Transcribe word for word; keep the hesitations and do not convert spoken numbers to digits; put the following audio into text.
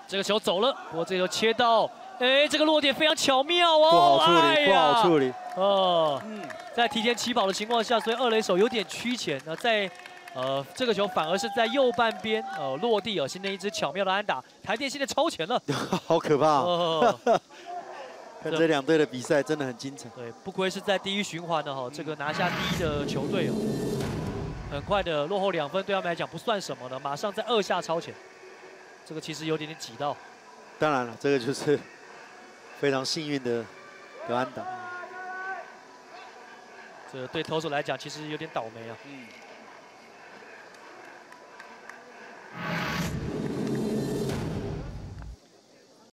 这个球走了，不过这个球切到，哎，这个落点非常巧妙哦， 不好处理， 哎、 不好处理。 哦，嗯，在提前起跑的情况下，所以二垒手有点趋前。那在呃这个球反而是在右半边呃落地哦，形成一支巧妙的安打。台电现在超前了， 好可怕哦！ 哦看这两队的比赛真的很精彩。 对，不愧是在第一循环的哈，这个拿下第一的球队哦，很快的落后两分，对他们来讲不算什么了，马上在二下超前。这个其实有点点挤到。 当然了，这个就是非常幸运的得安打。 这对投手来讲，其实有点倒霉啊。嗯。